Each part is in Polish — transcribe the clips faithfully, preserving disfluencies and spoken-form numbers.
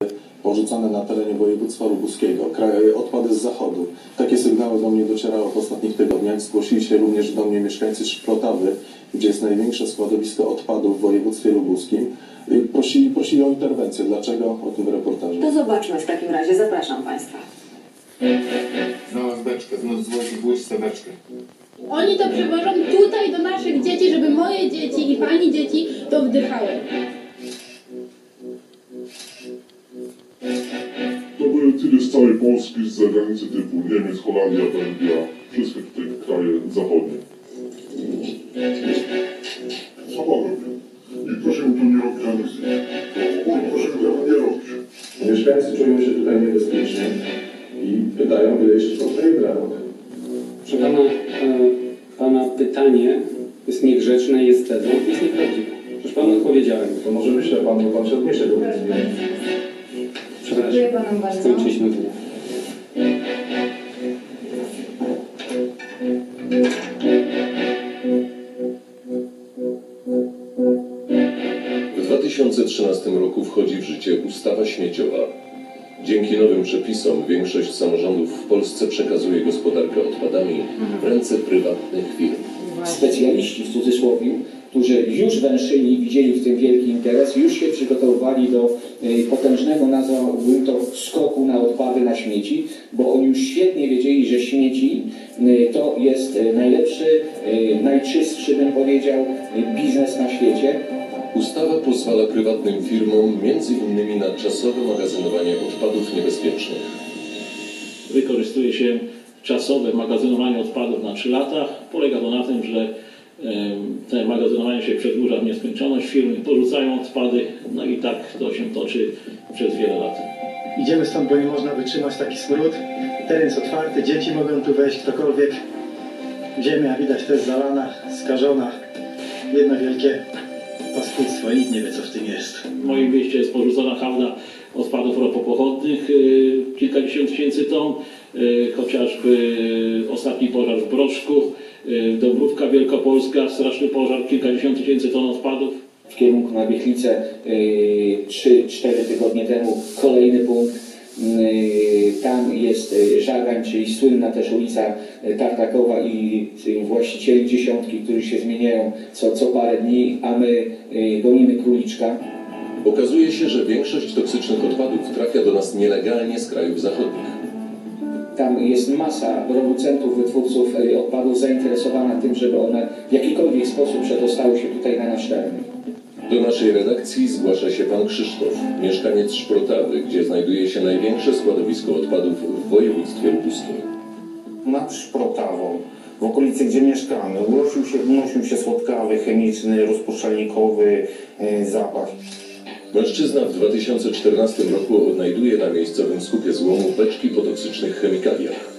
porzucane na terenie województwa lubuskiego, odpady z zachodu. Takie sygnały do mnie docierały w ostatnich tygodniach. Zgłosili się również do mnie mieszkańcy Szprotawy, gdzie jest największe składowisko odpadów w województwie lubuskim. Prosili, prosili o interwencję. Dlaczego? O tym w reportażu. To zobaczmy w takim razie. Zapraszam Państwa. Znalazł beczkę, znalazł w łyżce beczkę. Oni to przywożą tutaj do naszych dzieci, żeby moje dzieci i Pani dzieci to wdychały. To były tiry z całej Polski, z zagranicy typu Niemiec, Holandia, Belgia, wszystkie tutaj kraje zachodnie. Co pan robi? I proszę tu nie robić analizy. Proszę tego nie robić. Mieszkańcy czują się tutaj niebezpiecznie i pytają, ile jeszcze powstaje brawo. Proszę pana, e, pana pytanie jest niegrzeczne, jest tezą, jest nieprawdziwe. Przecież panu odpowiedziałem. To może myślę pan, bo pan się odniesie do tego. Przepraszam, Dziękuję panom bardzo. skończyliśmy wywiad. W dwa tysiące trzynastym roku wchodzi w życie ustawa śmieciowa. Dzięki nowym przepisom większość samorządów w Polsce przekazuje gospodarkę odpadami w ręce prywatnych firm. Specjaliści w cudzysłowie, którzy już węszyli, widzieli w tym wielki interes, już się przygotowywali do y, potężnego, nazwałbym to, skoku na odpady, na śmieci, bo oni już świetnie wiedzieli, że śmieci y, to jest y, najlepszy, y, najczystszy, bym powiedział, y, biznes na świecie. Ustawa pozwala prywatnym firmom między innymi na czasowe magazynowanie odpadów niebezpiecznych. Wykorzystuje się czasowe magazynowanie odpadów na trzy lata. Polega to na tym, że te magazynowanie się przedłuża w nieskończoność, firmy porzucają odpady, no i tak to się toczy przez wiele lat. Idziemy stąd, bo nie można wytrzymać taki smród. Teren jest otwarty, dzieci mogą tu wejść, ktokolwiek. Ziemia widać też zalana, skażona. Jedno wielkie paskudstwo i nikt nie wie, co w tym jest. W moim mieście jest porzucona hałda odpadów ropopochodnych, kilkadziesiąt tysięcy ton, chociażby ostatni pożar w Broszku, Dąbrówka Wielkopolska, straszny pożar, kilkadziesiąt tysięcy ton odpadów. W kierunku na Wiechlicę trzy cztery tygodnie temu kolejny punkt. Tam jest Żagań, czyli słynna też ulica Tartakowa i właścicieli dziesiątki, którzy się zmieniają co, co parę dni, a my gonimy króliczka. Okazuje się, że większość toksycznych odpadów trafia do nas nielegalnie z krajów zachodnich. Tam jest masa producentów, wytwórców odpadów zainteresowana tym, żeby one w jakikolwiek sposób przedostały się tutaj na nasz teren. Do naszej redakcji zgłasza się pan Krzysztof, mieszkaniec Szprotawy, gdzie znajduje się największe składowisko odpadów w województwie lubuskim. Nad Szprotawą, w okolicy gdzie mieszkamy, unosił się, unosił się słodkawy, chemiczny, rozpuszczalnikowy e, zapach. Mężczyzna w dwa tysiące czternastym roku odnajduje na miejscowym skupie złomu beczki po toksycznych chemikaliach.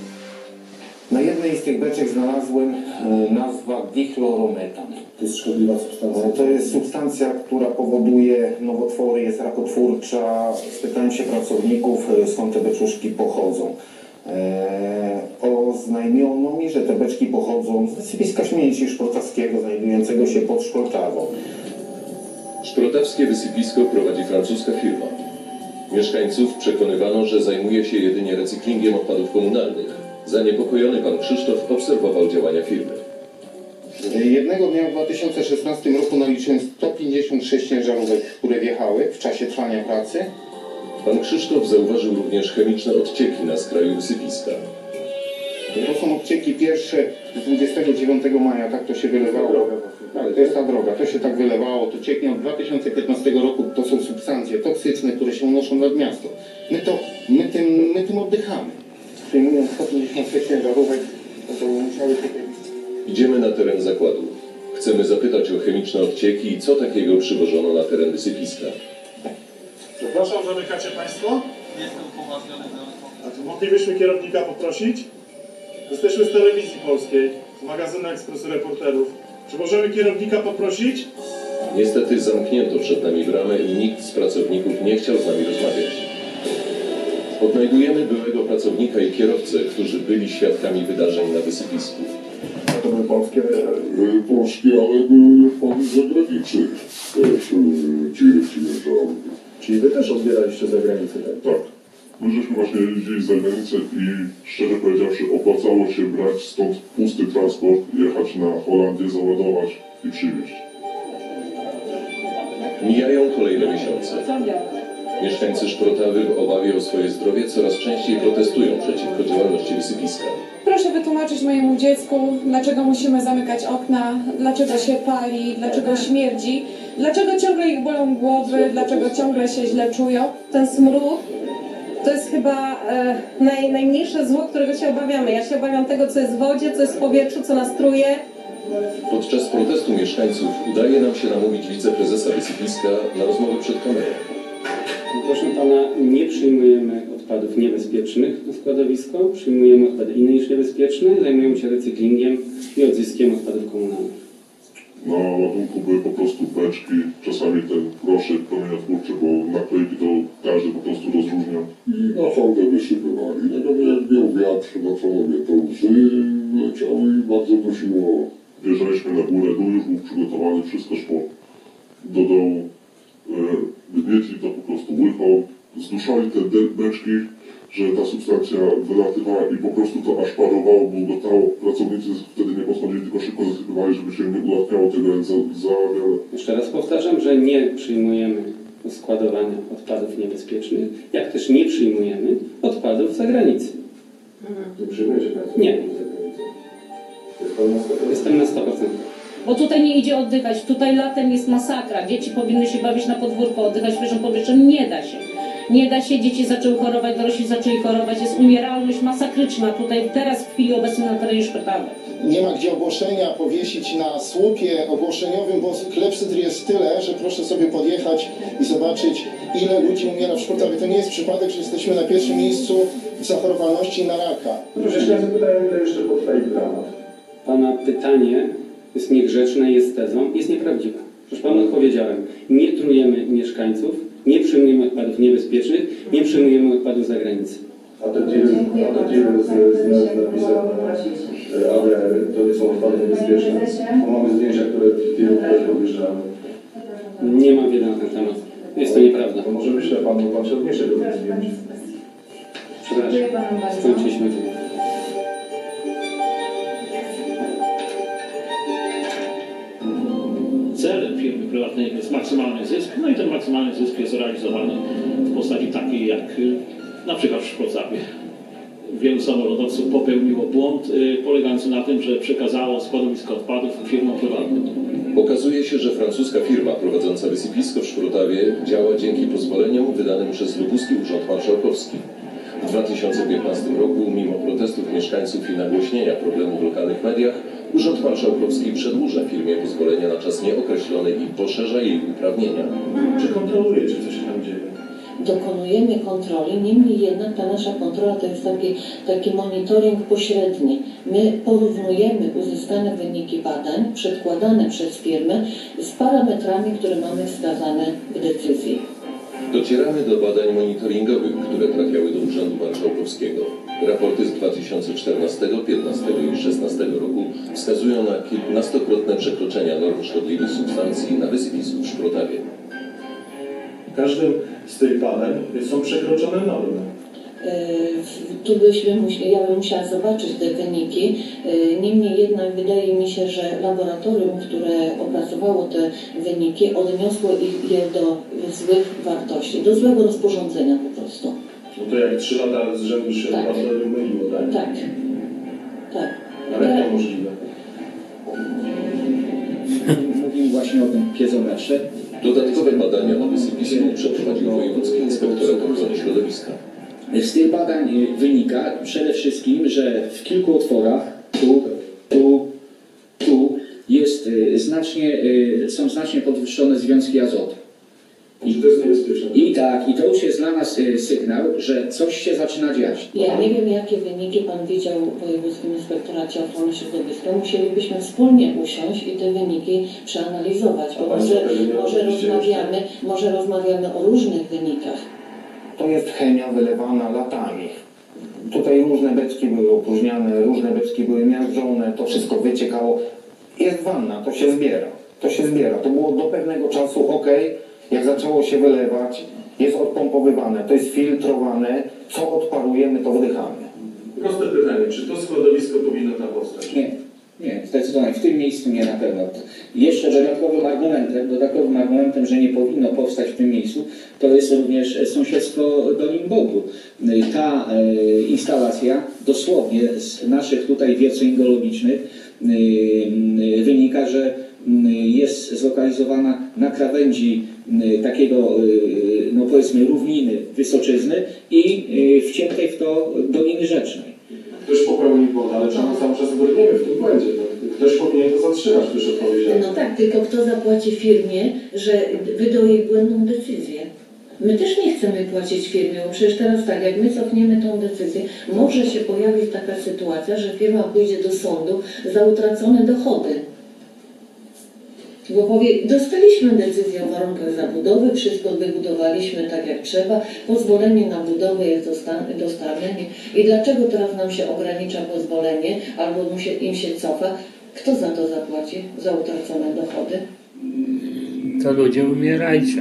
Na jednej z tych beczek znalazłem e, nazwa dichlorometan. To jest szkodliwa substancja. To jest substancja, która powoduje nowotwory, jest rakotwórcza. Spytałem się pracowników, skąd te beczuszki pochodzą. E, oznajmiono mi, że te beczki pochodzą z wysypiska śmieci szprotawskiego, znajdującego się pod Szprotawą. Szprotawskie wysypisko prowadzi francuska firma. Mieszkańców przekonywano, że zajmuje się jedynie recyklingiem odpadów komunalnych. Zaniepokojony pan Krzysztof obserwował działania firmy. Jednego dnia w dwa tysiące szesnastym roku naliczyłem sto pięćdziesiąt sześć ciężarówek, które wjechały w czasie trwania pracy. Pan Krzysztof zauważył również chemiczne odcieki na skraju wysypiska. To są odcieki pierwsze z dwudziestego dziewiątego maja, tak to się wylewało. Tak, to jest ta droga, to się tak wylewało, to cieknie od dwa tysiące piętnastego roku, to są substancje toksyczne, które się unoszą nad miasto. My, to, my, tym, my tym oddychamy. Przyjmując sto pięćdziesiąt sześć ciężarówek, to musiały tutaj... Idziemy na teren zakładu. Chcemy zapytać o chemiczne odcieki i co takiego przywożono na teren wysypiska. Przepraszam, zamykacie Państwo? Jestem upoważniony do odpowiedzi. A czy moglibyśmy kierownika poprosić? Jesteśmy z Telewizji Polskiej, z magazynu Ekspresu Reporterów. Czy możemy kierownika poprosić? Niestety zamknięto przed nami bramę i nikt z pracowników nie chciał z nami rozmawiać. Odnajdujemy byłego pracownika i kierowcę, którzy byli świadkami wydarzeń na wysypisku. A to były polskie? Polskie, ale były pan z zagranicy. Też tiry ciężarówki. Czyli wy też odbieraliście za granicę, tak? Tak. My żeśmy właśnie jeździli za granicę i szczerze powiedziawszy opłacało się brać stąd pusty transport, jechać na Holandię, załadować i przywieźć. Mijają kolejne miesiące. Mieszkańcy Szprotawy w obawie o swoje zdrowie coraz częściej protestują przeciwko działalności wysypiska. Proszę wytłumaczyć mojemu dziecku, dlaczego musimy zamykać okna, dlaczego się pali, dlaczego śmierdzi, dlaczego ciągle ich bolą głowy, dlaczego ciągle się źle czują. Ten smród to jest chyba e, naj, najmniejsze zło, którego się obawiamy. Ja się obawiam tego, co jest w wodzie, co jest w powietrzu, co nas truje. Podczas protestu mieszkańców udaje nam się namówić wiceprezesa wysypiska na rozmowę przed kamerą. Proszę pana, nie przyjmujemy odpadów niebezpiecznych na składowisko, przyjmujemy odpady inne niż niebezpieczne, zajmujemy się recyklingiem i odzyskiem odpadów komunalnych. Na ładunku były po prostu beczki, czasami ten proszek promieniotwórczy, bo naklejki to każdy po prostu rozróżniał. I na fałdę wysypywali. Natomiast jak biał wiatr, no to mówię, to łzy leciały i bardzo dusiło. Wjeżdżaliśmy na górę, dół już był przygotowany, wszystko szło do dołu. Wygnietli to po prostu łychą, zduszali te beczki, że ta substancja wylatywała i po prostu to aż parowało, bulgotało. Pracownicy wtedy nie podchodzili, tylko szybko zasypywali, żeby się nie ulatniało tego jak za, za wiele. Jeszcze raz powtarzam, że nie przyjmujemy składowania odpadów niebezpiecznych, jak też nie przyjmujemy odpadów z zagranicy. Nie przyjmujecie państwo? Nie. Jestem na sto procent. Bo tutaj nie idzie oddychać, tutaj latem jest masakra. Dzieci powinny się bawić na podwórku, oddychać świeżym powietrzem. Nie da się. Nie da się, dzieci zaczęły chorować, dorośli zaczęli chorować. Jest umieralność masakryczna tutaj, teraz w chwili obecnej na terenie Szprotawy. Nie ma gdzie ogłoszenia powiesić na słupie ogłoszeniowym, bo klepsydry jest tyle, że proszę sobie podjechać i zobaczyć, ile ludzi umiera w Szprotawie. To nie jest przypadek, że jesteśmy na pierwszym miejscu w zachorowalności na raka. Proszę, ja zapytałem, ile jeszcze potrwa ich dramat. Pana pytanie jest niegrzeczne, jest tezą, jest nieprawdziwe. Już panu odpowiedziałem. Nie trujemy mieszkańców, nie przyjmujemy odpadów niebezpiecznych, nie przyjmujemy odpadów z zagranicy. A te deal, a te deal z, z, z napisem A W R, to nie są odpady niebezpieczne. Bo mamy zdjęcia, które dealu, które podjeżdżały. Nie mam wiedzy na ten temat. Jest to nieprawda. To może myślę pan, pan się odniesie do tych zdjęć. Przepraszam. Skończyliśmy to. Celem firmy prywatnej jest maksymalny zysk, no i ten maksymalny zysk jest realizowany w postaci takiej jak na przykład w Szprotawie. Wielu samolotowców popełniło błąd y, polegający na tym, że przekazało składowisko odpadów firmom prywatnym. Okazuje się, że francuska firma prowadząca wysypisko w Szprotawie działa dzięki pozwoleniom wydanym przez Lubuski Urząd Marszałkowski. W dwa tysiące piętnastym roku, mimo protestów mieszkańców i nagłośnienia problemu w lokalnych mediach, Urząd Marszałkowski przedłuża firmie pozwolenia na czas nieokreślony i poszerza jej uprawnienia. Czy kontrolujecie, co się tam dzieje? Dokonujemy kontroli, niemniej jednak ta nasza kontrola to jest taki, taki monitoring pośredni. My porównujemy uzyskane wyniki badań przedkładane przez firmy z parametrami, które mamy wskazane w decyzji. Docieramy do badań monitoringowych, które trafiały do Urzędu Marszałkowskiego. Raporty z dwa tysiące czternastego, piętnastego i szesnastego roku wskazują na kilkunastokrotne przekroczenia norm szkodliwych substancji na wysypisku w Szprotawie. W każdym z tych badań są przekroczone normy. Tu byśmy musieli, ja bym musiała zobaczyć te wyniki. Niemniej jednak wydaje mi się, że laboratorium, które opracowało te wyniki, odniosło je do złych wartości, do złego rozporządzenia po prostu. No to jak trzy lata z rzędu się Tak. laboratorium myliło, tak? Tak. Tak. Ale jak to możliwe? Mówimy właśnie o tym piezometrze. Dodatkowe badania na wysypisku przeprowadził Wojewódzki Inspektorat Ochrony Środowiska. Z tych badań wynika przede wszystkim, że w kilku otworach, tu, tu, tu jest znacznie, są znacznie podwyższone związki azotu. I, to jest niebezpieczne. I tak, i to już jest dla nas sygnał, że coś się zaczyna dziać. Ja nie wiem, jakie wyniki Pan widział w Wojewódzkim Inspektoracie Ochrony Środowiska. Musielibyśmy wspólnie usiąść i te wyniki przeanalizować, bo może, może, rozmawiamy, może rozmawiamy o różnych wynikach. To jest chemia wylewana latami. Tutaj różne beczki były opróżniane, różne beczki były miażdżone, to wszystko wyciekało. Jest wanna, to się zbiera. To się zbiera. To było do pewnego czasu ok. Jak zaczęło się wylewać, jest odpompowywane, to jest filtrowane, co odparujemy, to wdychamy. Proste pytanie, czy to składowisko powinno tam powstać? Nie, nie, zdecydowanie. W tym miejscu nie na pewno. Jeszcze dodatkowym argumentem, dodatkowym argumentem, że nie powinno powstać w tym miejscu, to jest również sąsiedztwo Dolin Bogu. Ta e, instalacja dosłownie z naszych tutaj wierceń geologicznych e, e, wynika, że e, jest zlokalizowana na krawędzi e, takiego, e, no powiedzmy, równiny wysoczyzny i e, wciętej w to Doliny Rzecznej. Ktoś popełnił błąd, ale czemu cały czas brniemy w tym błędzie? Ktoś powinien to zatrzymać, już odpowiedziałem. No tak, tylko kto zapłaci firmie, że wydaje jej błędną decyzję? My też nie chcemy płacić firmie, bo przecież teraz tak, jak my cofniemy tą decyzję, może się pojawić taka sytuacja, że firma pójdzie do sądu za utracone dochody. Bo powie, dostaliśmy decyzję o warunkach zabudowy, wszystko wybudowaliśmy tak jak trzeba, pozwolenie na budowę jest dostawne i dlaczego teraz nam się ogranicza pozwolenie albo mu się, im się cofa? Kto za to zapłaci, za utracone dochody? To ludzie umierajcie.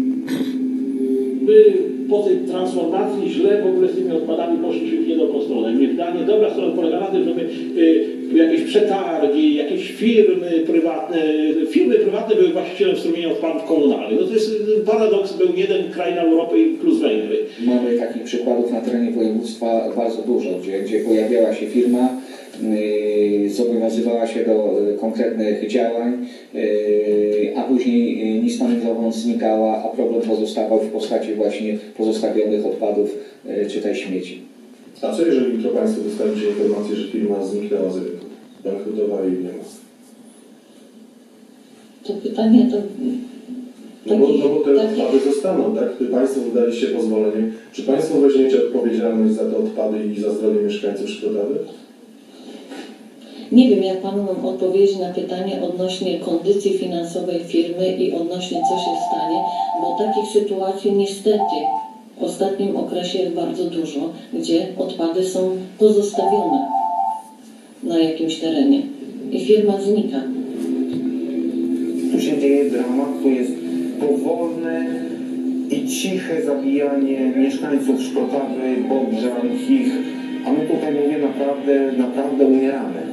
My po tej transformacji źle w ogóle z tymi odpadami poszliśmy w niedoprostronę. Mieszkanie, dobra strona polega na tym, że my y, jakieś przetargi, jakieś firmy prywatne, firmy prywatne były właścicielem strumienia odpadów komunalnych. No to jest paradoks, był jeden kraj na Europę plus Węgry. Mamy takich przykładów na terenie województwa bardzo dużo, gdzie, gdzie pojawiała się firma, yy, zobowiązywała się do yy, konkretnych działań, yy, a później yy, ni stąd, ni zowąd znikała, a problem pozostawał w postaci właśnie pozostawionych odpadów, yy, czytaj śmieci. A co jeżeli jutro Państwo dostaniecie informację, że firma zniknęła z rynku, bankrutowała i nie ma? To pytanie to... No bo, no bo te odpady zostaną, tak? Gdy Państwo wydaliście pozwolenie, czy Państwo weźmiecie odpowiedzialność za te odpady i za zdrowie mieszkańców Szprotawy? Nie wiem, jak Panu mam odpowiedzieć na pytanie odnośnie kondycji finansowej firmy i odnośnie co się stanie, bo takich sytuacji niestety w ostatnim okresie jest bardzo dużo, gdzie odpady są pozostawione na jakimś terenie i firma znika. Tu się dzieje dramat, tu jest powolne i ciche zabijanie mieszkańców Szprotawy, Bobrzan, Chich, a my tutaj, mówię, naprawdę, naprawdę umieramy.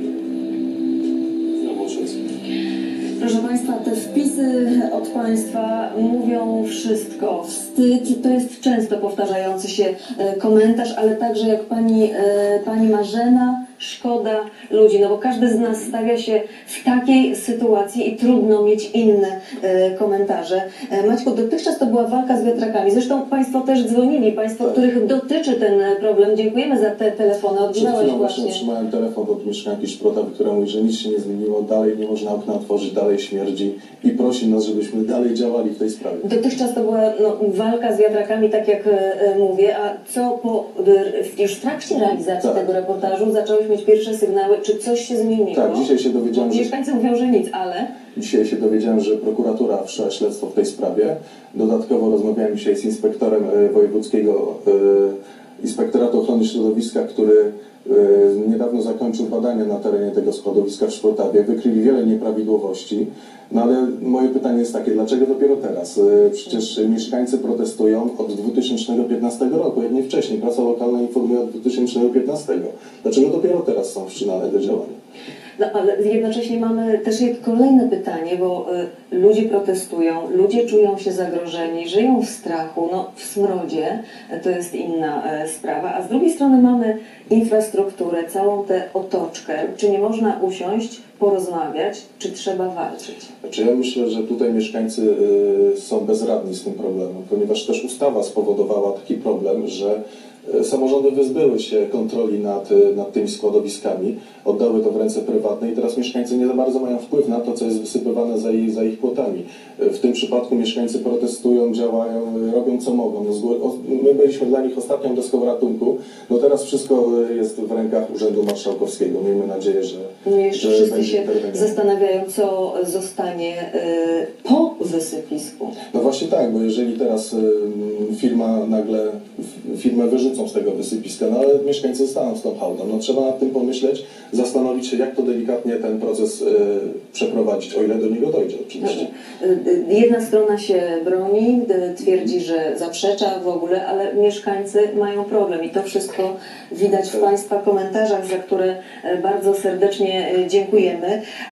Proszę Państwa, te wpisy od Państwa mówią wszystko. Wstyd to jest często powtarzający się komentarz, ale także jak pani, pani Marzena, szkoda ludzi, no bo każdy z nas stawia się w takiej sytuacji i trudno mieć inne komentarze. Maćku, dotychczas to była walka z wiatrakami. Zresztą Państwo też dzwonili, Państwo, których dotyczy ten problem. Dziękujemy za te telefony. Odbierałeś właśnie. właśnie. Otrzymałem telefon od mieszkanki Szprotawy, która mówi, że nic się nie zmieniło, dalej nie można okna otworzyć, dalej śmierdzi i prosi nas, żebyśmy dalej działali w tej sprawie. Dotychczas to była no, walka z wiatrakami, tak jak e, mówię, a co po, już w trakcie realizacji tak. tego reportażu zaczęłyśmy mieć pierwsze sygnały, czy coś się zmieniło? Tak, dzisiaj się dowiedziałem, Bo mieszkańcy że... mówią, że nic, ale... Dzisiaj się dowiedziałem, że prokuratura wszczęła śledztwo w tej sprawie. Dodatkowo rozmawiałem dzisiaj z inspektorem e, wojewódzkiego e, Inspektoratu Ochrony Środowiska, który e, niedawno zakończył badania na terenie tego składowiska w Szprotawie. Wykryli wiele nieprawidłowości. No ale moje pytanie jest takie, dlaczego dopiero teraz? E, przecież mieszkańcy protestują od dwa tysiące piętnastego roku, jak nie wcześniej. Prasa lokalna informuje od dwa tysiące piętnastego. Dlaczego dopiero teraz są wszczynane te działania? No, ale jednocześnie mamy też kolejne pytanie, bo y, ludzie protestują, ludzie czują się zagrożeni, żyją w strachu, no w smrodzie, to jest inna y, sprawa, a z drugiej strony mamy infrastrukturę, całą tę otoczkę. Czy nie można usiąść, porozmawiać, czy trzeba walczyć? Znaczy ja myślę, że tutaj mieszkańcy y, są bezradni z tym problemem, ponieważ też ustawa spowodowała taki problem, że samorządy wyzbyły się kontroli nad, nad tymi składowiskami, oddały to w ręce prywatne i teraz mieszkańcy nie za bardzo mają wpływ na to, co jest wysypywane za ich, za ich płotami. W tym przypadku mieszkańcy protestują, działają, robią co mogą. My byliśmy dla nich ostatnią deską ratunku, no teraz wszystko jest w rękach Urzędu Marszałkowskiego. Miejmy nadzieję, że No i jeszcze że wszyscy się interwencja. zastanawiają, co zostanie y, po wysypisku. No właśnie tak, bo jeżeli teraz y, firma nagle firmę wyrzucą z tego wysypiska, no ale mieszkańcy zostaną z tą hałdą. No trzeba nad tym pomyśleć, zastanowić się, jak to delikatnie ten proces y, przeprowadzić, o ile do niego dojdzie oczywiście. Jedna strona się broni, twierdzi, że zaprzecza w ogóle, ale mieszkańcy mają problem i to wszystko widać w Państwa komentarzach, za które bardzo serdecznie dziękujemy.